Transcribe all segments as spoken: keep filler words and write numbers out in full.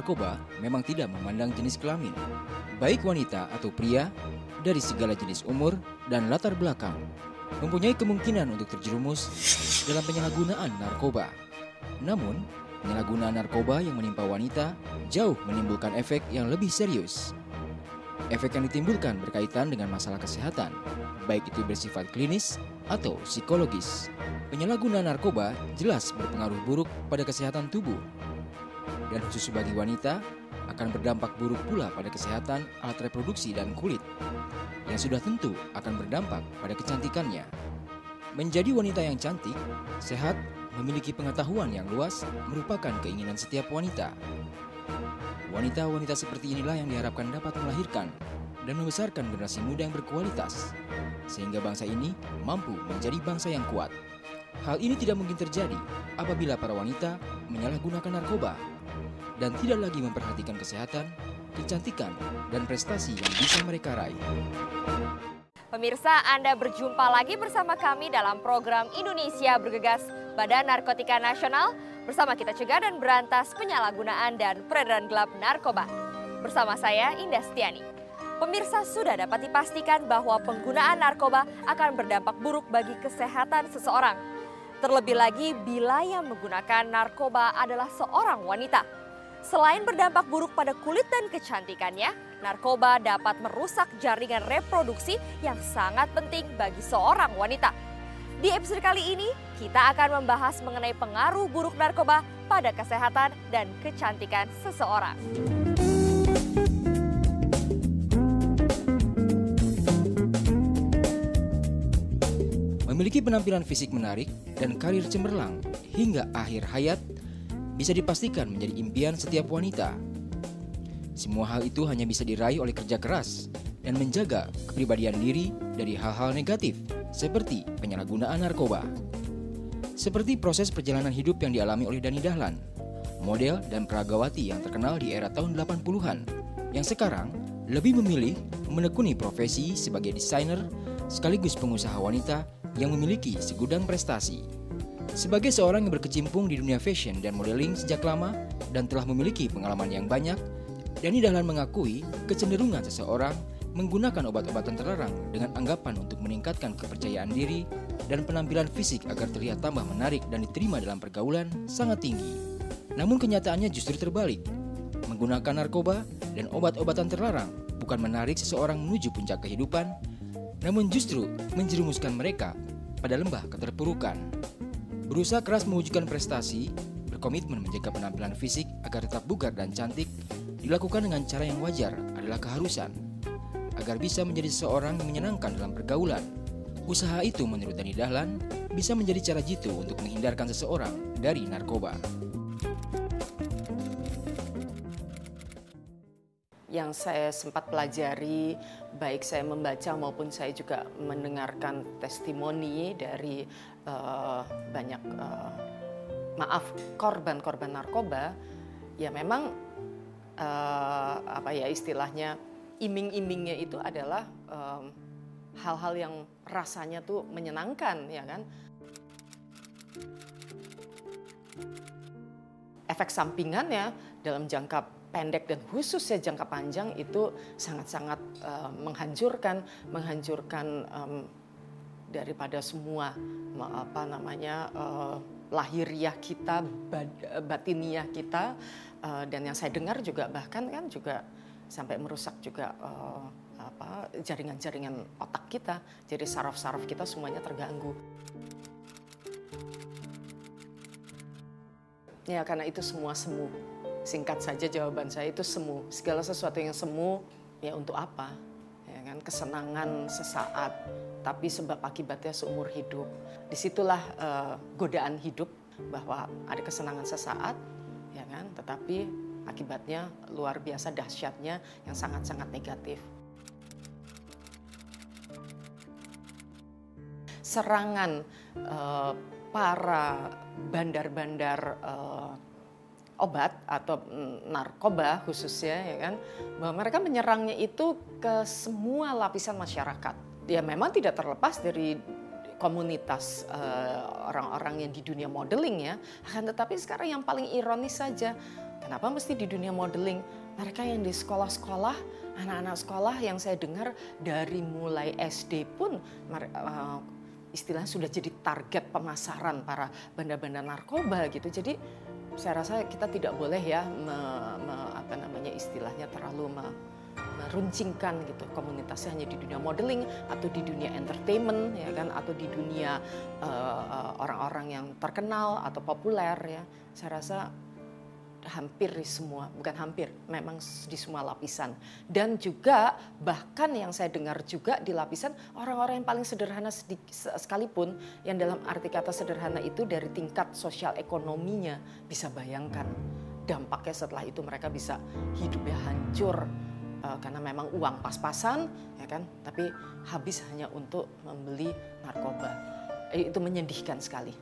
narkoba memang tidak memandang jenis kelamin, baik wanita atau pria, dari segala jenis umur dan latar belakang, mempunyai kemungkinan untuk terjerumus dalam penyalahgunaan narkoba. Namun, penyalahgunaan narkoba yang menimpa wanita jauh menimbulkan efek yang lebih serius. Efek yang ditimbulkan berkaitan dengan masalah kesehatan, baik itu bersifat klinis atau psikologis. Penyalahgunaan narkoba jelas berpengaruh buruk pada kesehatan tubuh. Dan khusus bagi wanita, akan berdampak buruk pula pada kesehatan alat reproduksi dan kulit, yang sudah tentu akan berdampak pada kecantikannya. Menjadi wanita yang cantik, sehat, memiliki pengetahuan yang luas merupakan keinginan setiap wanita. Wanita-wanita seperti inilah yang diharapkan dapat melahirkan dan membesarkan generasi muda yang berkualitas, sehingga bangsa ini mampu menjadi bangsa yang kuat. Hal ini tidak mungkin terjadi apabila para wanita menyalahgunakan narkoba dan tidak lagi memperhatikan kesehatan, kecantikan, dan prestasi yang bisa mereka raih. Pemirsa, Anda berjumpa lagi bersama kami dalam program Indonesia Bergegas Badan Narkotika Nasional. Bersama kita cegah dan berantas penyalahgunaan dan peredaran gelap narkoba. Bersama saya, Indah Setiani. Pemirsa, sudah dapat dipastikan bahwa penggunaan narkoba akan berdampak buruk bagi kesehatan seseorang. Terlebih lagi bila yang menggunakan narkoba adalah seorang wanita. Selain berdampak buruk pada kulit dan kecantikannya, narkoba dapat merusak jaringan reproduksi yang sangat penting bagi seorang wanita. Di episode kali ini, kita akan membahas mengenai pengaruh buruk narkoba pada kesehatan dan kecantikan seseorang. Memiliki penampilan fisik menarik dan karir cemerlang hingga akhir hayat bisa dipastikan menjadi impian setiap wanita. Semua hal itu hanya bisa diraih oleh kerja keras dan menjaga kepribadian diri dari hal-hal negatif seperti penyalahgunaan narkoba. Seperti proses perjalanan hidup yang dialami oleh Dani Dahlan, model dan peragawati yang terkenal di era tahun delapan puluhan, yang sekarang lebih memilih menekuni profesi sebagai desainer sekaligus pengusaha wanita yang memiliki segudang prestasi. Sebagai seorang yang berkecimpung di dunia fashion dan modeling sejak lama dan telah memiliki pengalaman yang banyak, Dani Dahlan mengakui kecenderungan seseorang menggunakan obat-obatan terlarang dengan anggapan untuk meningkatkan kepercayaan diri dan penampilan fisik agar terlihat tambah menarik dan diterima dalam pergaulan sangat tinggi. Namun kenyataannya justru terbalik. Menggunakan narkoba dan obat-obatan terlarang bukan menarik seseorang menuju puncak kehidupan, namun justru menjerumuskan mereka pada lembah keterpurukan. Berusaha keras mewujudkan prestasi, berkomitmen menjaga penampilan fisik agar tetap bugar dan cantik, dilakukan dengan cara yang wajar adalah keharusan, agar bisa menjadi seseorang yang menyenangkan dalam pergaulan. Usaha itu menurut Dani Dahlan bisa menjadi cara jitu untuk menghindarkan seseorang dari narkoba. Yang saya sempat pelajari, baik saya membaca maupun saya juga mendengarkan testimoni dari uh, banyak uh, maaf korban-korban narkoba, ya memang uh, apa ya istilahnya iming-imingnya itu adalah um, hal-hal yang rasanya tuh menyenangkan, ya kan? Efek sampingannya dalam jangka pendek dan khususnya jangka panjang itu sangat-sangat uh, menghancurkan, menghancurkan um, daripada semua apa namanya uh, lahiriah kita, bad, batiniah kita, uh, dan yang saya dengar juga bahkan kan juga sampai merusak juga uh, apa jaringan-jaringan otak kita, jadi saraf-saraf kita semuanya terganggu. Ya karena itu semua semu. Singkat saja jawaban saya itu semu. Segala sesuatu yang semu ya untuk apa? Ya kan, kesenangan sesaat, tapi sebab akibatnya seumur hidup. Disitulah uh, godaan hidup bahwa ada kesenangan sesaat, ya kan, tetapi akibatnya luar biasa dahsyatnya yang sangat-sangat negatif. Serangan uh, para bandar-bandar uh, obat atau narkoba khususnya, ya kan, bahwa mereka menyerangnya itu ke semua lapisan masyarakat. Ya memang tidak terlepas dari komunitas uh, orang-orang yang di dunia modeling ya, akan tetapi sekarang yang paling ironis saja Kenapa mesti di dunia modeling? Mereka yang di sekolah-sekolah, anak-anak sekolah yang saya dengar dari mulai S D pun uh, istilahnya sudah jadi target pemasaran para bandar-bandar narkoba gitu. Jadi saya rasa kita tidak boleh ya me, me, apa namanya istilahnya terlalu me, meruncingkan gitu komunitasnya hanya di dunia modeling atau di dunia entertainment ya kan, atau di dunia uh, orang-orang yang terkenal atau populer ya. Saya rasa hampir di semua, bukan hampir, memang di semua lapisan. Dan juga bahkan yang saya dengar juga di lapisan orang-orang yang paling sederhana sekalipun, yang dalam arti kata sederhana itu dari tingkat sosial ekonominya, bisa bayangkan dampaknya setelah itu mereka bisa hidupnya hancur uh, karena memang uang pas-pasan ya kan, tapi habis hanya untuk membeli narkoba. Itu menyedihkan sekali.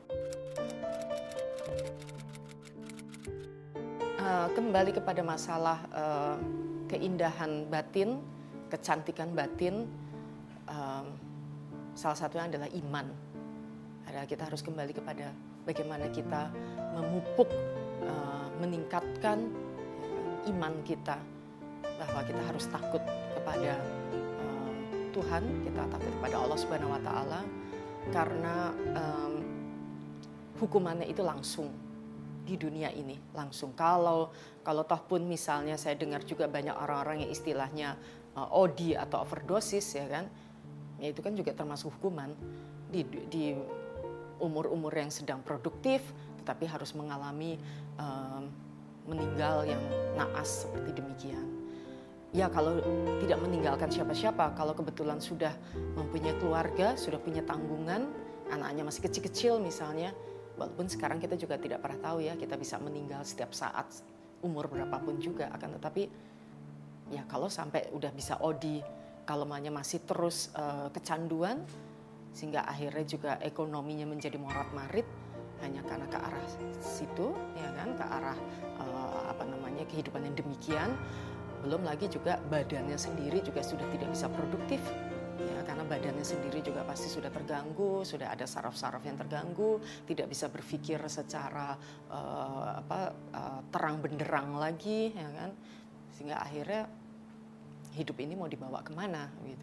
Uh, kembali kepada masalah uh, keindahan batin, kecantikan batin, uh, salah satunya adalah iman. Adalah kita harus kembali kepada bagaimana kita memupuk, uh, meningkatkan iman kita, bahwa kita harus takut kepada uh, Tuhan, kita takut kepada Allah Subhanahu Wa Taala, karena um, hukumannya itu langsung. Di dunia ini langsung. Kalau kalau toh pun misalnya saya dengar juga banyak orang-orang yang istilahnya uh, O D atau overdosis ya kan, ya itu kan juga termasuk hukuman di, di umur-umur yang sedang produktif, tetapi harus mengalami um, meninggal yang naas seperti demikian. Ya kalau tidak meninggalkan siapa-siapa, kalau kebetulan sudah mempunyai keluarga, sudah punya tanggungan, anaknya masih kecil-kecil misalnya. Walaupun sekarang kita juga tidak pernah tahu ya, kita bisa meninggal setiap saat, umur berapapun juga. Akan tetapi ya kalau sampai udah bisa O D, kalau makanya masih terus uh, kecanduan, sehingga akhirnya juga ekonominya menjadi morat-marit, hanya karena ke arah situ, ya kan, ke arah uh, apa namanya kehidupan yang demikian. Belum lagi juga badannya sendiri juga sudah tidak bisa produktif. Ya, karena badannya sendiri juga pasti sudah terganggu, sudah ada saraf-saraf yang terganggu, tidak bisa berpikir secara uh, apa uh, terang benderang lagi, ya kan, sehingga akhirnya hidup ini mau dibawa kemana, gitu.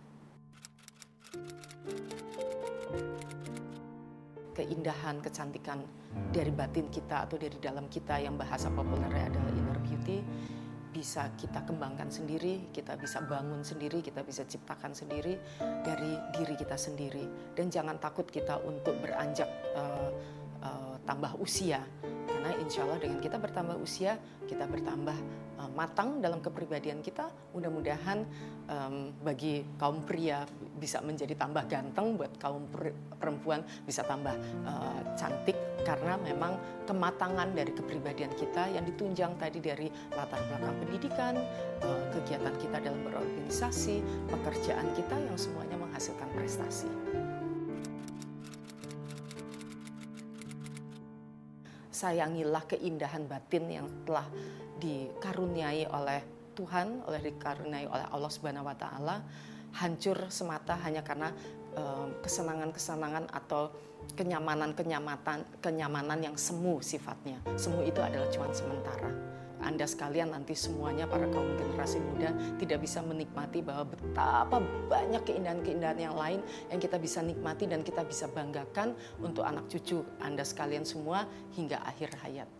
Keindahan, kecantikan dari batin kita atau dari dalam kita yang bahasa populernya adalah inner beauty, bisa kita kembangkan sendiri, kita bisa bangun sendiri, kita bisa ciptakan sendiri dari diri kita sendiri. Dan jangan takut kita untuk beranjak uh, uh, tambah usia, karena insya Allah dengan kita bertambah usia, kita bertambah uh, matang dalam kepribadian kita. Mudah-mudahan um, bagi kaum pria bisa menjadi tambah ganteng, buat kaum perempuan bisa tambah uh, cantik, karena memang kematangan dari kepribadian kita yang ditunjang tadi dari latar belakang pendidikan, uh, kegiatan kita dalam berorganisasi, pekerjaan kita yang semuanya menghasilkan prestasi. Sayangilah keindahan batin yang telah dikaruniai oleh Tuhan, oleh dikaruniai oleh Allah Subhanahu Wa Taala. Hancur semata hanya karena um, kesenangan-kesenangan atau kenyamanan-kenyamanan kenyamanan yang semu sifatnya. Semu itu adalah cuma sementara. Anda sekalian nanti semuanya para kaum generasi muda tidak bisa menikmati bahwa betapa banyak keindahan-keindahan yang lain yang kita bisa nikmati dan kita bisa banggakan untuk anak cucu Anda sekalian semua hingga akhir hayat.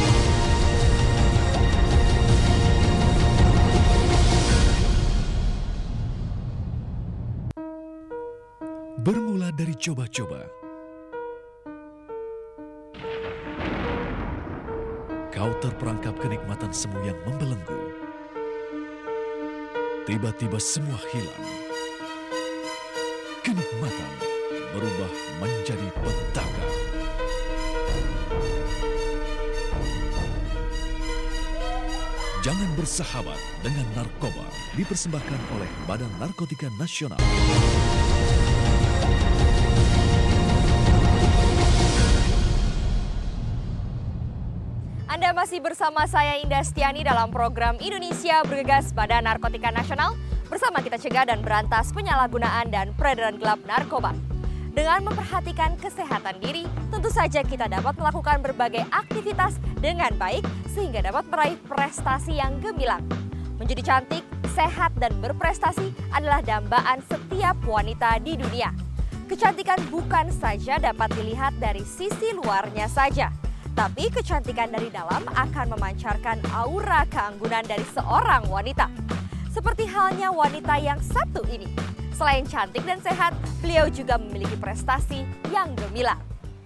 Bermula dari coba-coba, kau terperangkap kenikmatan semu yang membelenggu. Tiba-tiba semua hilang. Kenikmatan berubah menjadi petaka. Jangan bersahabat dengan narkoba, dipersembahkan oleh Badan Narkotika Nasional. Anda masih bersama saya Indah Stiani dalam program Indonesia Bergegas Badan Narkotika Nasional. Bersama kita cegah dan berantas penyalahgunaan dan peredaran gelap narkoba. Dengan memperhatikan kesehatan diri, tentu saja kita dapat melakukan berbagai aktivitas dengan baik sehingga dapat meraih prestasi yang gemilang. Menjadi cantik, sehat, dan berprestasi adalah dambaan setiap wanita di dunia. Kecantikan bukan saja dapat dilihat dari sisi luarnya saja, tapi kecantikan dari dalam akan memancarkan aura keanggunan dari seorang wanita. Seperti halnya wanita yang satu ini. Selain cantik dan sehat, beliau juga memiliki prestasi yang gemilang.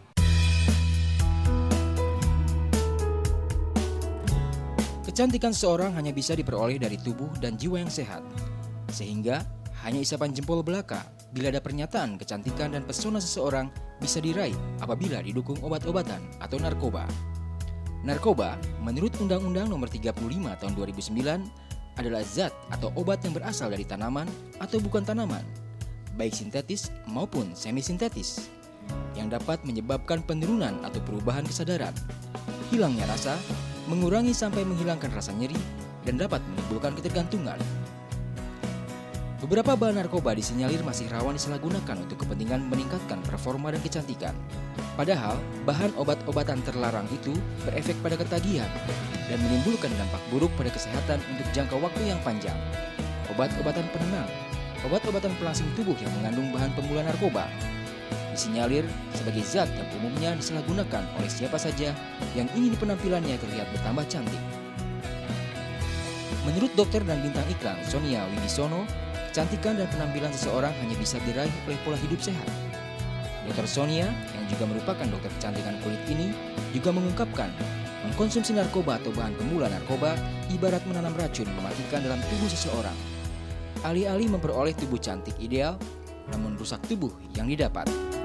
Kecantikan seseorang hanya bisa diperoleh dari tubuh dan jiwa yang sehat. Sehingga hanya isapan jempol belaka bila ada pernyataan kecantikan dan pesona seseorang bisa diraih apabila didukung obat-obatan atau narkoba. Narkoba, menurut Undang-Undang Nomor tiga puluh lima Tahun dua ribu sembilan, adalah zat atau obat yang berasal dari tanaman atau bukan tanaman, baik sintetis maupun semi-sintetis, yang dapat menyebabkan penurunan atau perubahan kesadaran, hilangnya rasa, mengurangi sampai menghilangkan rasa nyeri, dan dapat menimbulkan ketergantungan. Beberapa bahan narkoba disinyalir masih rawan disalahgunakan untuk kepentingan meningkatkan performa dan kecantikan. Padahal, bahan obat-obatan terlarang itu berefek pada ketagihan dan menimbulkan dampak buruk pada kesehatan untuk jangka waktu yang panjang. Obat-obatan penenang, obat-obatan pelangsing tubuh yang mengandung bahan pemula narkoba, disinyalir sebagai zat yang umumnya disalahgunakan oleh siapa saja yang ingin penampilannya terlihat bertambah cantik. Menurut dokter dan bintang iklan Sonia Wibisono, kecantikan dan penampilan seseorang hanya bisa diraih oleh pola hidup sehat. Dokter Sonia, yang juga merupakan dokter kecantikan kulit ini, juga mengungkapkan mengkonsumsi narkoba atau bahan pemula narkoba ibarat menanam racun mematikan dalam tubuh seseorang. Alih-alih memperoleh tubuh cantik ideal, namun rusak tubuh yang didapat.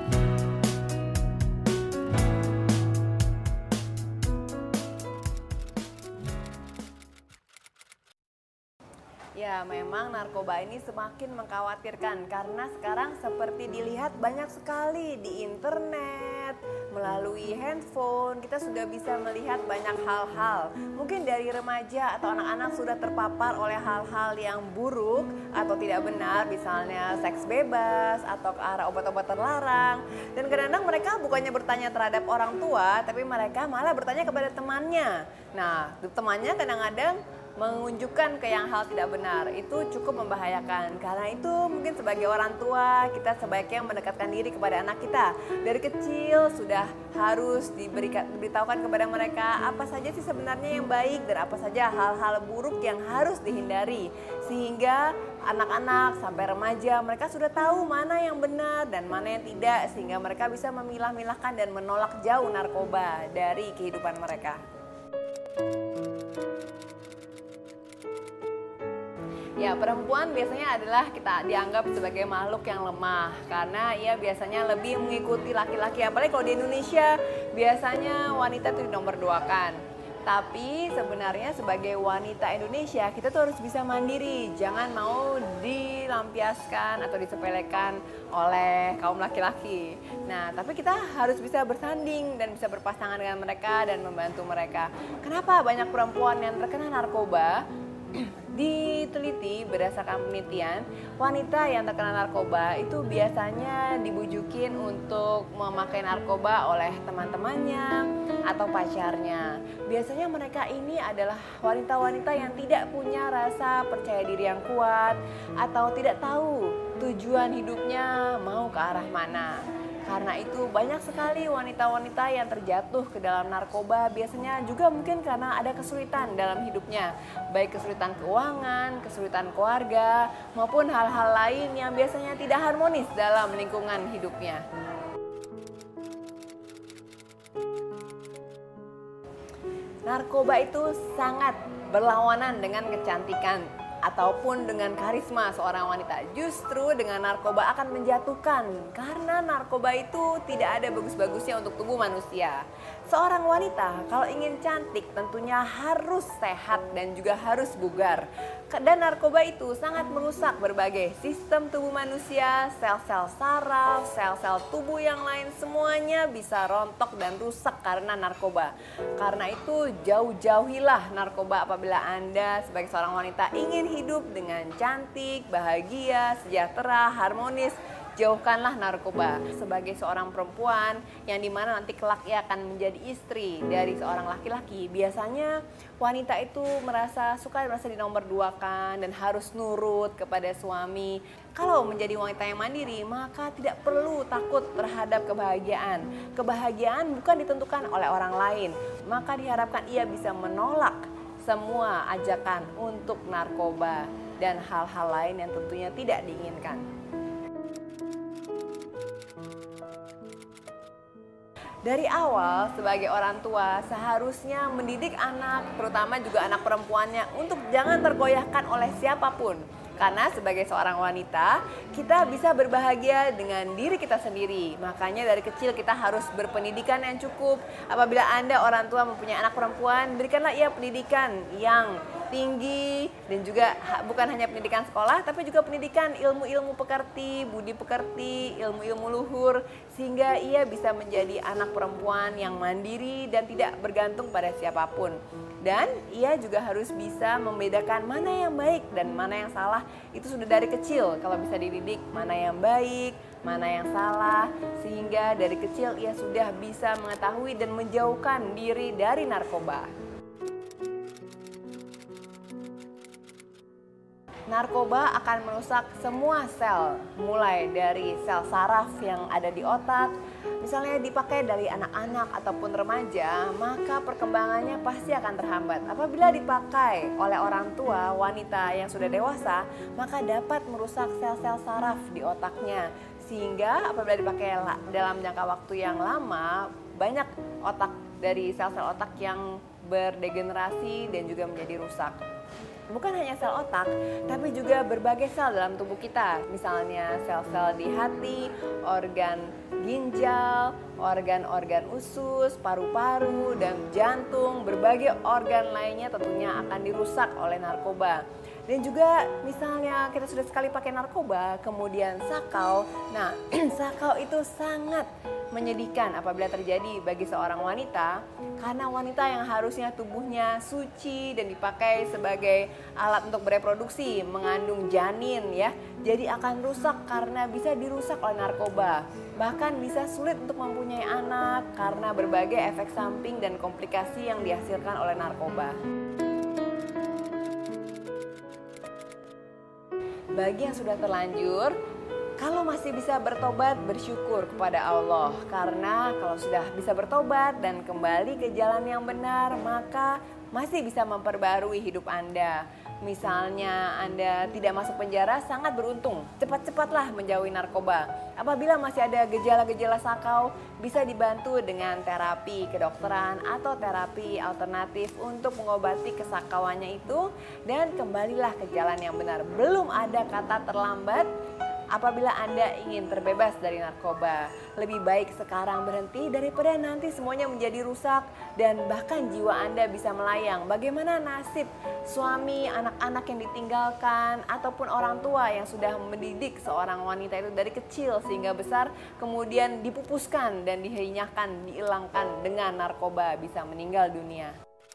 Ya, memang narkoba ini semakin mengkhawatirkan karena sekarang seperti dilihat banyak sekali di internet, melalui handphone, kita sudah bisa melihat banyak hal-hal. Mungkin dari remaja atau anak-anak sudah terpapar oleh hal-hal yang buruk atau tidak benar, misalnya seks bebas atau ke arah obat-obat terlarang. Dan kadang-kadang mereka bukannya bertanya terhadap orang tua, tapi mereka malah bertanya kepada temannya. Nah, temannya kadang-kadang menunjukkan ke yang hal tidak benar, itu cukup membahayakan. Karena itu mungkin sebagai orang tua kita sebaiknya mendekatkan diri kepada anak kita. Dari kecil sudah harus diberikan, diberitahukan kepada mereka apa saja sih sebenarnya yang baik dan apa saja hal-hal buruk yang harus dihindari. Sehingga anak-anak sampai remaja mereka sudah tahu mana yang benar dan mana yang tidak. Sehingga mereka bisa memilah-milahkan dan menolak jauh narkoba dari kehidupan mereka. Ya, perempuan biasanya adalah kita dianggap sebagai makhluk yang lemah karena ia biasanya lebih mengikuti laki-laki. Apalagi kalau di Indonesia biasanya wanita itu nomor duakan. Tapi sebenarnya sebagai wanita Indonesia kita tuh harus bisa mandiri. Jangan mau dilampiaskan atau disepelekan oleh kaum laki-laki. Nah, tapi kita harus bisa bersanding dan bisa berpasangan dengan mereka dan membantu mereka. Kenapa banyak perempuan yang terkena narkoba? Diteliti berdasarkan penelitian, wanita yang terkena narkoba itu biasanya dibujukin untuk memakai narkoba oleh teman-temannya atau pacarnya. Biasanya mereka ini adalah wanita-wanita yang tidak punya rasa percaya diri yang kuat atau tidak tahu tujuan hidupnya mau ke arah mana. Karena itu banyak sekali wanita-wanita yang terjatuh ke dalam narkoba biasanya juga mungkin karena ada kesulitan dalam hidupnya. Baik kesulitan keuangan, kesulitan keluarga, maupun hal-hal lain yang biasanya tidak harmonis dalam lingkungan hidupnya. Narkoba itu sangat berlawanan dengan kecantikan ataupun dengan karisma seorang wanita. Justru dengan narkoba akan menjatuhkan karena narkoba itu tidak ada bagus-bagusnya untuk tubuh manusia. Seorang wanita kalau ingin cantik tentunya harus sehat dan juga harus bugar. Dan narkoba itu sangat merusak berbagai sistem tubuh manusia, sel-sel saraf, sel-sel tubuh yang lain semuanya bisa rontok dan rusak karena narkoba. Karena itu jauh-jauhilah narkoba apabila Anda sebagai seorang wanita ingin hidup dengan cantik, bahagia, sejahtera, harmonis. jauhkanlah narkoba. Sebagai seorang perempuan yang dimana nanti kelak ia akan menjadi istri dari seorang laki-laki, biasanya wanita itu merasa suka merasa dinomorduakan dan harus nurut kepada suami. Kalau menjadi wanita yang mandiri, maka tidak perlu takut terhadap kebahagiaan. Kebahagiaan bukan ditentukan oleh orang lain, maka diharapkan ia bisa menolak semua ajakan untuk narkoba dan hal-hal lain yang tentunya tidak diinginkan. Dari awal sebagai orang tua seharusnya mendidik anak, terutama juga anak perempuannya, untuk jangan tergoyahkan oleh siapapun. Karena sebagai seorang wanita, kita bisa berbahagia dengan diri kita sendiri. Makanya dari kecil kita harus berpendidikan yang cukup. Apabila Anda orang tua mempunyai anak perempuan, berikanlah ia pendidikan yang tinggi dan juga bukan hanya pendidikan sekolah, tapi juga pendidikan ilmu-ilmu pekerti, budi pekerti, ilmu-ilmu luhur, sehingga ia bisa menjadi anak perempuan yang mandiri dan tidak bergantung pada siapapun. Dan ia juga harus bisa membedakan mana yang baik dan mana yang salah. Itu sudah dari kecil kalau bisa dididik mana yang baik, mana yang salah. Sehingga dari kecil ia sudah bisa mengetahui dan menjauhkan diri dari narkoba. Narkoba akan merusak semua sel, mulai dari sel saraf yang ada di otak. Misalnya dipakai dari anak-anak ataupun remaja, maka perkembangannya pasti akan terhambat. Apabila dipakai oleh orang tua wanita yang sudah dewasa, maka dapat merusak sel-sel saraf di otaknya. Sehingga apabila dipakai dalam jangka waktu yang lama, banyak otak dari sel-sel otak yang berdegenerasi dan juga menjadi rusak. Bukan hanya sel otak, tapi juga berbagai sel dalam tubuh kita. Misalnya sel-sel di hati, organ ginjal, organ-organ usus, paru-paru, dan jantung. Berbagai organ lainnya tentunya akan dirusak oleh narkoba. Dan juga misalnya kita sudah sekali pakai narkoba, kemudian sakau. Nah, sakau itu sangat menyedihkan apabila terjadi bagi seorang wanita, karena wanita yang harusnya tubuhnya suci dan dipakai sebagai alat untuk bereproduksi, mengandung janin ya, jadi akan rusak karena bisa dirusak oleh narkoba. Bahkan bisa sulit untuk mempunyai anak karena berbagai efek samping dan komplikasi yang dihasilkan oleh narkoba. Bagi yang sudah terlanjur, kalau masih bisa bertobat, bersyukur kepada Allah. Karena kalau sudah bisa bertobat dan kembali ke jalan yang benar, maka masih bisa memperbarui hidup Anda. Misalnya Anda tidak masuk penjara, sangat beruntung. Cepat-cepatlah menjauhi narkoba. Apabila masih ada gejala-gejala sakau, bisa dibantu dengan terapi kedokteran atau terapi alternatif untuk mengobati kesakauannya itu. Dan kembalilah ke jalan yang benar. Belum ada kata terlambat apabila Anda ingin terbebas dari narkoba. Lebih baik sekarang berhenti daripada nanti semuanya menjadi rusak dan bahkan jiwa Anda bisa melayang. Bagaimana nasib suami, anak-anak yang ditinggalkan ataupun orang tua yang sudah mendidik seorang wanita itu dari kecil sehingga besar, kemudian dipupuskan dan dihinakan, dihilangkan dengan narkoba, bisa meninggal dunia.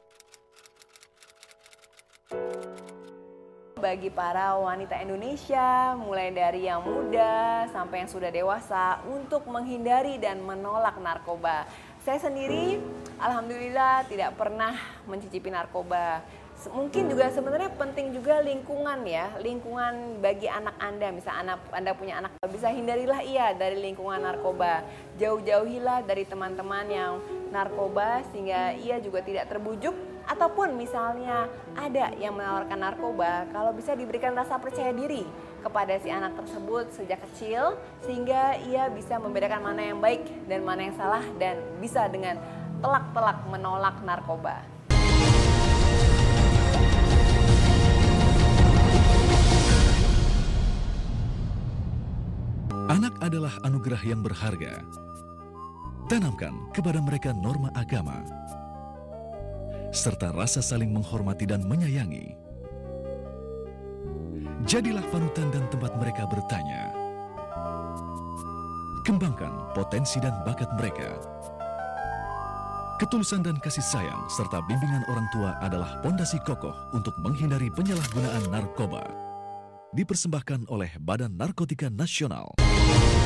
Bagi para wanita Indonesia, mulai dari yang muda sampai yang sudah dewasa, untuk menghindari dan menolak narkoba. Saya sendiri, alhamdulillah tidak pernah mencicipi narkoba. Mungkin juga sebenarnya penting juga lingkungan ya, lingkungan bagi anak Anda. Misal anak Anda punya anak, bisa hindarilah ia dari lingkungan narkoba. Jauh-jauhilah dari teman-teman yang narkoba sehingga ia juga tidak terbujuk. Ataupun misalnya ada yang menawarkan narkoba, kalau bisa diberikan rasa percaya diri kepada si anak tersebut sejak kecil, sehingga ia bisa membedakan mana yang baik dan mana yang salah dan bisa dengan telak-telak menolak narkoba. Anak adalah anugerah yang berharga. Tanamkan kepada mereka norma agama, serta rasa saling menghormati dan menyayangi. Jadilah panutan dan tempat mereka bertanya. Kembangkan potensi dan bakat mereka. Ketulusan dan kasih sayang serta bimbingan orang tua adalah pondasi kokoh untuk menghindari penyalahgunaan narkoba. Dipersembahkan oleh Badan Narkotika Nasional.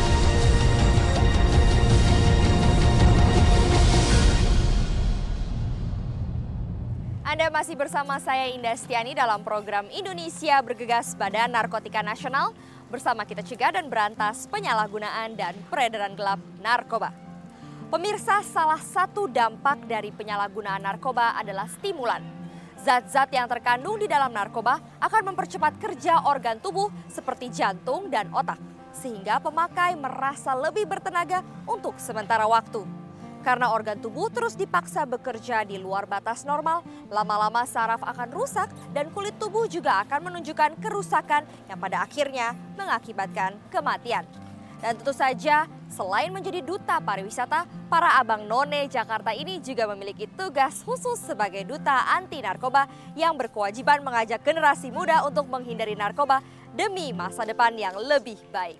Anda masih bersama saya Indah Stiani dalam program Indonesia Bergegas Badan Narkotika Nasional. Bersama kita cegah dan berantas penyalahgunaan dan peredaran gelap narkoba. Pemirsa, salah satu dampak dari penyalahgunaan narkoba adalah stimulan. Zat-zat yang terkandung di dalam narkoba akan mempercepat kerja organ tubuh seperti jantung dan otak. Sehingga pemakai merasa lebih bertenaga untuk sementara waktu. Karena organ tubuh terus dipaksa bekerja di luar batas normal, lama-lama saraf akan rusak dan kulit tubuh juga akan menunjukkan kerusakan yang pada akhirnya mengakibatkan kematian. Dan tentu saja, selain menjadi duta pariwisata, para abang none Jakarta ini juga memiliki tugas khusus sebagai duta anti narkoba yang berkewajiban mengajak generasi muda untuk menghindari narkoba demi masa depan yang lebih baik.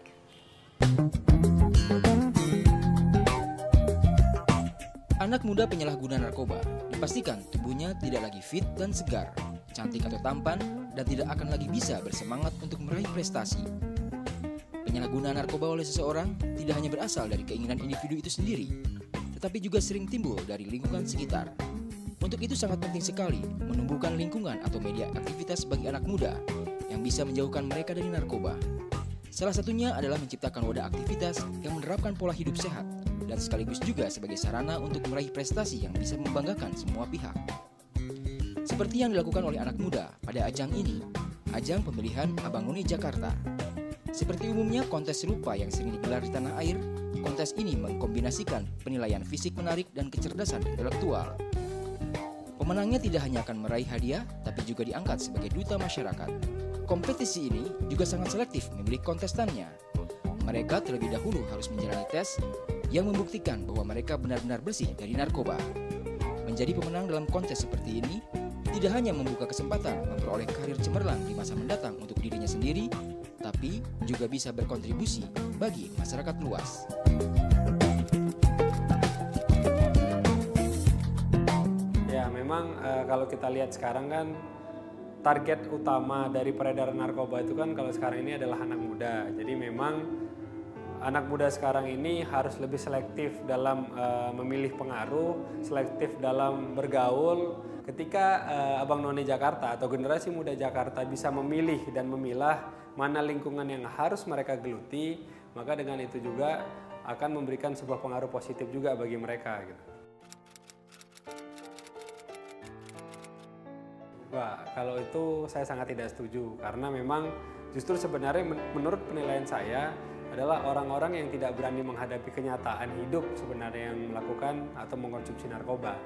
Anak muda penyalahguna narkoba dipastikan tubuhnya tidak lagi fit dan segar, cantik atau tampan, dan tidak akan lagi bisa bersemangat untuk meraih prestasi. Penyalahgunaan narkoba oleh seseorang tidak hanya berasal dari keinginan individu itu sendiri, tetapi juga sering timbul dari lingkungan sekitar. Untuk itu sangat penting sekali menumbuhkan lingkungan atau media aktivitas bagi anak muda yang bisa menjauhkan mereka dari narkoba. Salah satunya adalah menciptakan wadah aktivitas yang menerapkan pola hidup sehat, dan sekaligus juga sebagai sarana untuk meraih prestasi yang bisa membanggakan semua pihak. Seperti yang dilakukan oleh anak muda pada ajang ini, ajang pemilihan Abang None Jakarta. Seperti umumnya kontes serupa yang sering digelar di tanah air, kontes ini mengkombinasikan penilaian fisik menarik dan kecerdasan intelektual. Pemenangnya tidak hanya akan meraih hadiah, tapi juga diangkat sebagai duta masyarakat. Kompetisi ini juga sangat selektif memilih kontestannya. Mereka terlebih dahulu harus menjalani tes yang membuktikan bahwa mereka benar-benar bersih dari narkoba. Menjadi pemenang dalam kontes seperti ini tidak hanya membuka kesempatan memperoleh karir cemerlang di masa mendatang untuk dirinya sendiri, tapi juga bisa berkontribusi bagi masyarakat luas. Ya, memang e, kalau kita lihat sekarang kan target utama dari peredaran narkoba itu kan kalau sekarang ini adalah anak muda. Jadi memang anak muda sekarang ini harus lebih selektif dalam uh, memilih pengaruh, selektif dalam bergaul. Ketika uh, Abang None Jakarta atau generasi muda Jakarta bisa memilih dan memilah mana lingkungan yang harus mereka geluti, maka dengan itu juga akan memberikan sebuah pengaruh positif juga bagi mereka. Gitu. Wah, kalau itu saya sangat tidak setuju karena memang justru sebenarnya menurut penilaian saya adalah orang-orang yang tidak berani menghadapi kenyataan hidup sebenarnya yang melakukan atau mengkonsumsi narkoba.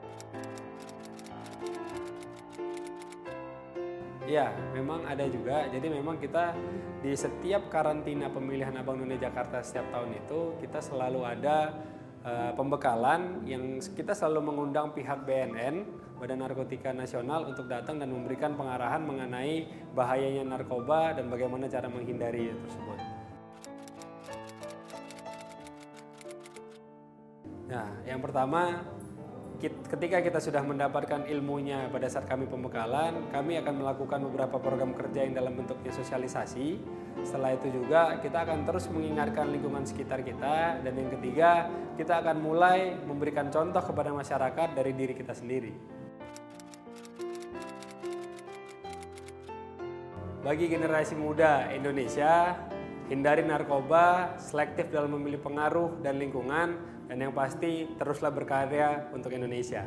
Ya, memang ada juga. Jadi memang kita di setiap karantina pemilihan Abang None Jakarta setiap tahun itu kita selalu ada uh, pembekalan yang kita selalu mengundang pihak B N N, Badan Narkotika Nasional, untuk datang dan memberikan pengarahan mengenai bahayanya narkoba dan bagaimana cara menghindari tersebut. Nah, yang pertama, ketika kita sudah mendapatkan ilmunya pada saat kami pembekalan, kami akan melakukan beberapa program kerja yang dalam bentuknya sosialisasi. Setelah itu juga kita akan terus mengingatkan lingkungan sekitar kita. Dan yang ketiga, kita akan mulai memberikan contoh kepada masyarakat dari diri kita sendiri. Bagi generasi muda Indonesia, hindari narkoba, selektif dalam memilih pengaruh dan lingkungan, dan yang pasti teruslah berkarya untuk Indonesia.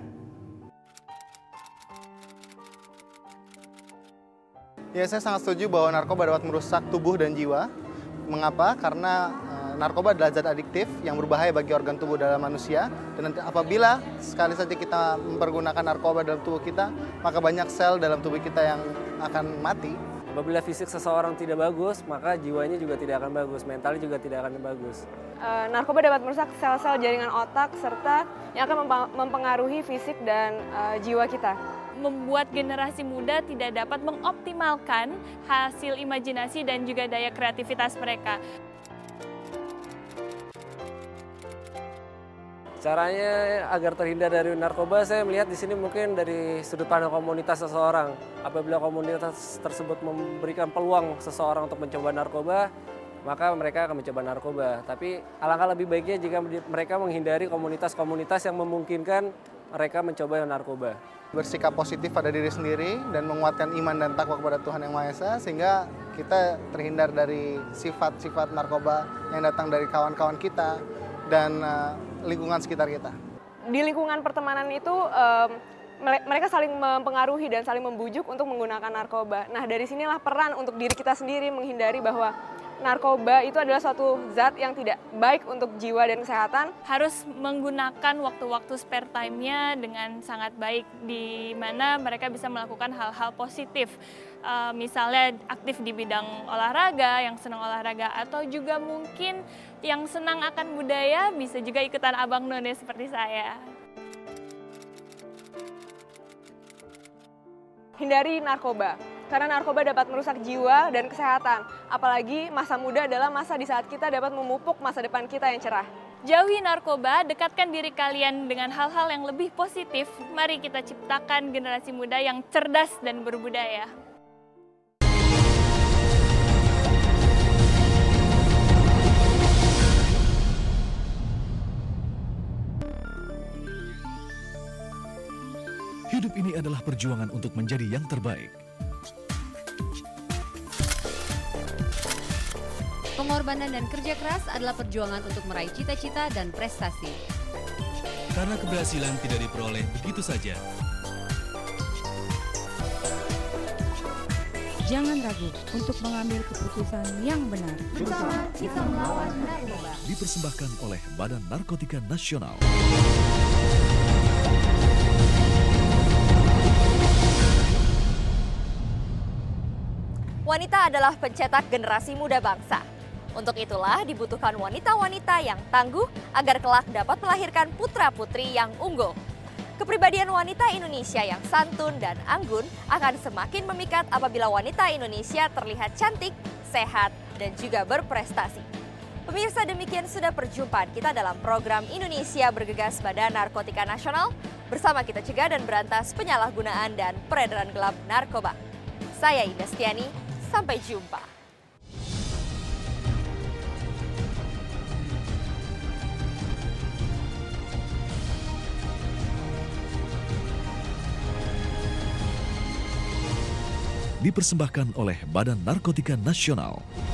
Ya, saya sangat setuju bahwa narkoba dapat merusak tubuh dan jiwa. Mengapa? Karena e, narkoba adalah zat adiktif yang berbahaya bagi organ tubuh dalam manusia. Dan nanti apabila sekali saja kita mempergunakan narkoba dalam tubuh kita, maka banyak sel dalam tubuh kita yang akan mati. Apabila fisik seseorang tidak bagus, maka jiwanya juga tidak akan bagus, mentalnya juga tidak akan bagus. E, narkoba dapat merusak sel-sel jaringan otak serta yang akan mempengaruhi fisik dan e, jiwa kita. Membuat generasi muda tidak dapat mengoptimalkan hasil imajinasi dan juga daya kreativitas mereka. Caranya agar terhindar dari narkoba, saya melihat di sini mungkin dari sudut pandang komunitas seseorang. Apabila komunitas tersebut memberikan peluang seseorang untuk mencoba narkoba, maka mereka akan mencoba narkoba. Tapi alangkah lebih baiknya jika mereka menghindari komunitas-komunitas yang memungkinkan mereka mencoba narkoba. Bersikap positif pada diri sendiri dan menguatkan iman dan takwa kepada Tuhan Yang Maha Esa sehingga kita terhindar dari sifat-sifat narkoba yang datang dari kawan-kawan kita dan uh, lingkungan sekitar kita. Di lingkungan pertemanan itu um, mereka saling mempengaruhi dan saling membujuk untuk menggunakan narkoba. Nah, dari sinilah peran untuk diri kita sendiri menghindari bahwa narkoba itu adalah suatu zat yang tidak baik untuk jiwa dan kesehatan. Harus menggunakan waktu-waktu spare time-nya dengan sangat baik, di mana mereka bisa melakukan hal-hal positif. Uh, misalnya aktif di bidang olahraga, yang senang olahraga, atau juga mungkin yang senang akan budaya, bisa juga ikutan Abang None seperti saya. Hindari narkoba, karena narkoba dapat merusak jiwa dan kesehatan. Apalagi masa muda adalah masa di saat kita dapat memupuk masa depan kita yang cerah. Jauhi narkoba, dekatkan diri kalian dengan hal-hal yang lebih positif. Mari kita ciptakan generasi muda yang cerdas dan berbudaya. Hidup ini adalah perjuangan untuk menjadi yang terbaik. Pengorbanan dan kerja keras adalah perjuangan untuk meraih cita-cita dan prestasi. Karena keberhasilan tidak diperoleh begitu saja. Jangan ragu untuk mengambil keputusan yang benar. Bersama kita melawan narkoba. Dipersembahkan oleh Badan Narkotika Nasional. Wanita adalah pencetak generasi muda bangsa. Untuk itulah dibutuhkan wanita-wanita yang tangguh agar kelak dapat melahirkan putra-putri yang unggul. Kepribadian wanita Indonesia yang santun dan anggun akan semakin memikat apabila wanita Indonesia terlihat cantik, sehat, dan juga berprestasi. Pemirsa, demikian sudah perjumpaan kita dalam program Indonesia Bergegas Badan Narkotika Nasional. Bersama kita cegah dan berantas penyalahgunaan dan peredaran gelap narkoba. Saya Indah Setiani, sampai jumpa. Dipersembahkan oleh Badan Narkotika Nasional.